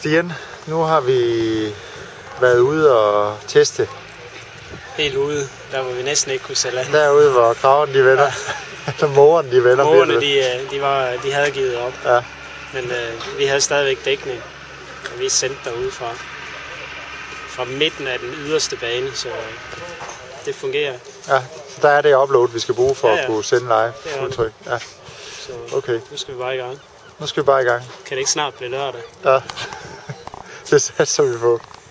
Stian, nu har vi været ude og teste. Helt ude, der hvor vi næsten ikke kunne sælge an. Derude, hvor kravene de vender. Ja. Mågerne de vender. Mågerne de havde givet op. Ja. Men vi havde stadigvæk dækning. Og vi sendte derude fra midten af den yderste bane, så det fungerer. Ja, så der er det upload, vi skal bruge for at kunne sende live udtryk. Ja. Så okay. Nu skal vi bare i gang. Nu skal vi bare i gang. Kan det ikke snart blive lørdag? Ja, det satser vi på.